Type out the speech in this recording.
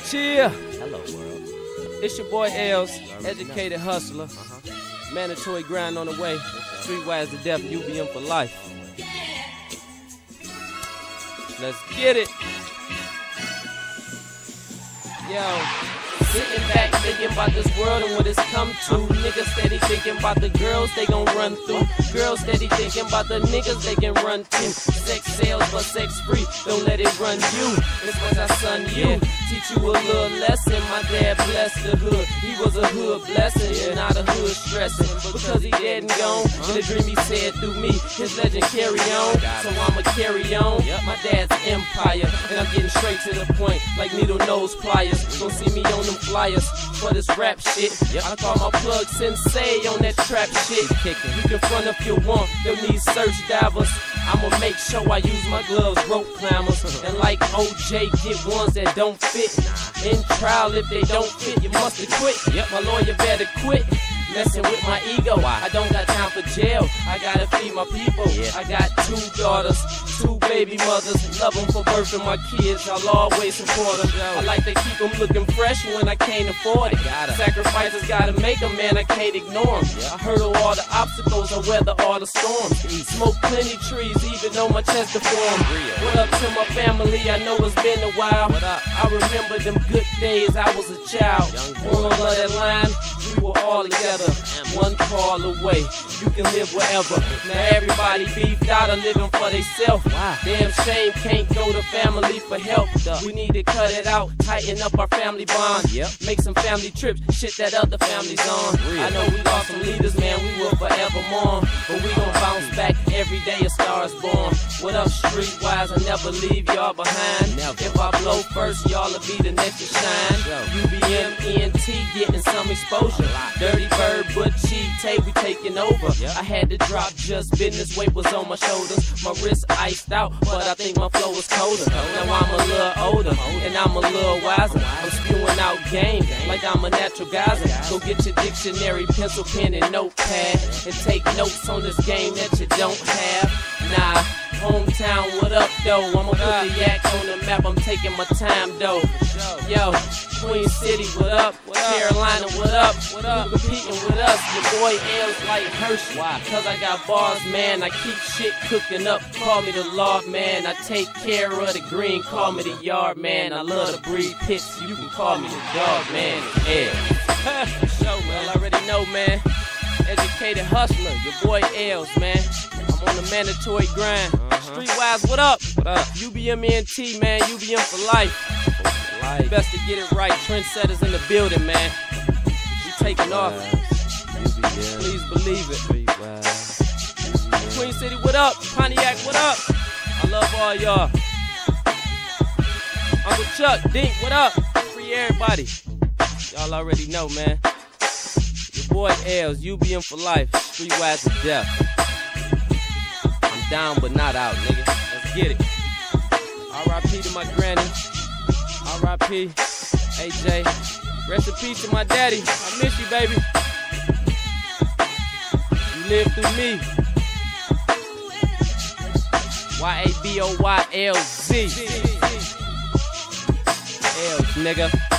Chill. Hello, world. It's your boy Els, educated hustler. Mandatory grind on the way. Streetwise to death, UBM for life. Let's get it. Yo. Sitting back thinking about this world and what it's come to. Niggas steady thinking about the girls they gon' run through. Girls steady thinking about the niggas they can run to. Sex sales but sex free, don't let it run you. It's what I son you. Teach you a little lesson. My dad blessed the hood. He was a hood blessing, not a hood stressing. Because he dead and gone, in the dream he said through me, his legend carry on. So I'ma carry on. My dad's empire, and I'm getting straight to the point like needle nose pliers. Don't see me on them flyers for this rap shit. I call my plug Sensei on that trap shit. You can front if you want, they'll need search divers. I'ma make sure I use my gloves, rope climbers. And like OJ, get ones that don't fit. In trial, if they don't fit, you must have quit. My lawyer better quit messing with my ego. I don't got time for jail, I gotta feed my people. I got 2 daughters, 2 baby mothers. Love them for birthing my kids, I'll always support them. I like to keep them looking fresh when I can't afford it. Sacrifices gotta make them, man, I can't ignore them. I hurdle all the obstacles, I weather all the storms. Smoke plenty trees, even though my chest deformed. What up to my family, I know it's been a while. I remember them good days, I was a child. Moral of that line, we were all together. One call away, you can live wherever. Now everybody beefed out of living for theyself. Damn shame can't go to family for help. We need to cut it out, tighten up our family bond. Make some family trips, shit that other families on. I know we lost some leaders, man, we will forever mourn. But we gon' bounce back every day a star is born. What up, Streetwise? I never leave y'all behind. If I blow first, y'all'll be the next to shine. UBM, ENT, getting some exposure. Dirty Bird, Butchie, Tay, we taking over. I had to drop just business, weight was on my shoulders. My wrist iced out, but I think my flow was colder. Now I'm a little older, and I'm a little wiser. I'm spewing out game, like I'm a natural geyser. Go get your dictionary, pencil, pen, and notepad, and take notes on this game that you don't have. Nah, hometown, what up, though? I'ma put the yak on the map, I'm taking my time, though. Yo, Queen City, what up? Carolina, what up? You competing with us, your boy Els like Hershey. Cause I got bars, man, I keep shit cooking up. Call me the Lord, man, I take care of the green. Call me the yard, man, I love to breed pits. You can call me the dog, man. Show, man, I already know, man. Educated hustler, your boy Els, man. I'm on the mandatory grind. Streetwise, what up? UBM ENT, man, UBM for life. Best to get it right. Trendsetters in the building, man. We taking off. Please believe it. Queen City, what up? Pontiac, what up? I love all y'all. Uncle Chuck, Dink, what up? Free everybody. Y'all already know, man. Your boy Els, UBM for life. Streetwise to death. I'm down but not out, nigga. Let's get it. R.I.P. to my granny. R.I.P. AJ. Rest in peace to my daddy. I miss you, baby. You lived through me. YABOYLZ. Els, nigga.